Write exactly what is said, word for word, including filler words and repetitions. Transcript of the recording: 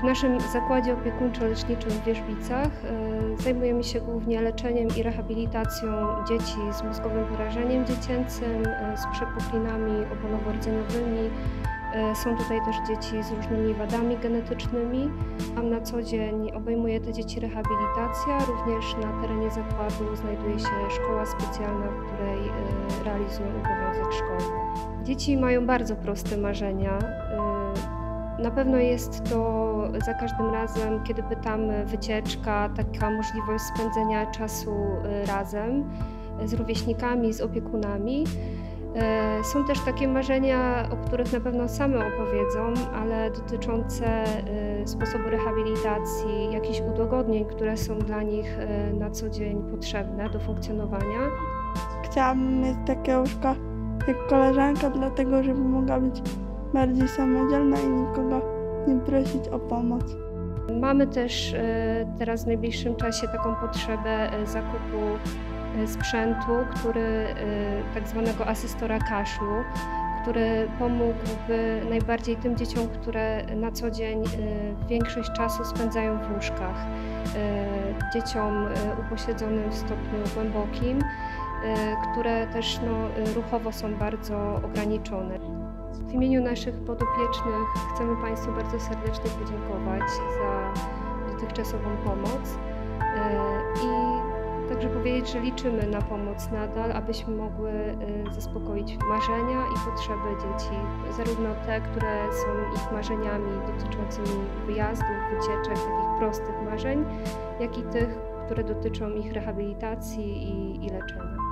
W naszym zakładzie opiekuńczo-leczniczym w Wierzbicach zajmujemy się głównie leczeniem i rehabilitacją dzieci z mózgowym porażeniem dziecięcym, z przepuklinami obonowo-rdzeniowymi. Są tutaj też dzieci z różnymi wadami genetycznymi. Tam na co dzień obejmuje te dzieci rehabilitacja. Również na terenie zakładu znajduje się szkoła specjalna, w której realizują obowiązek szkolny. Dzieci mają bardzo proste marzenia. Na pewno jest to za każdym razem, kiedy pytamy, wycieczka, taka możliwość spędzenia czasu razem z rówieśnikami, z opiekunami. Są też takie marzenia, o których na pewno same opowiedzą, ale dotyczące sposobu rehabilitacji, jakichś udogodnień, które są dla nich na co dzień potrzebne do funkcjonowania. Chciałabym mieć takie łóżko jak koleżanka, dlatego żeby mogła być bardziej samodzielna i nikogo nie prosić o pomoc. Mamy też teraz w najbliższym czasie taką potrzebę zakupu sprzętu, który, tak zwanego asystora kaszlu, który pomógłby najbardziej tym dzieciom, które na co dzień większość czasu spędzają w łóżkach. Dzieciom upośledzonym w stopniu głębokim, które też no, ruchowo są bardzo ograniczone. W imieniu naszych podopiecznych chcemy Państwu bardzo serdecznie podziękować za dotychczasową pomoc i także powiedzieć, że liczymy na pomoc nadal, abyśmy mogły zaspokoić marzenia i potrzeby dzieci, zarówno te, które są ich marzeniami dotyczącymi wyjazdów, wycieczek, takich prostych marzeń, jak i tych, które dotyczą ich rehabilitacji i, i leczenia.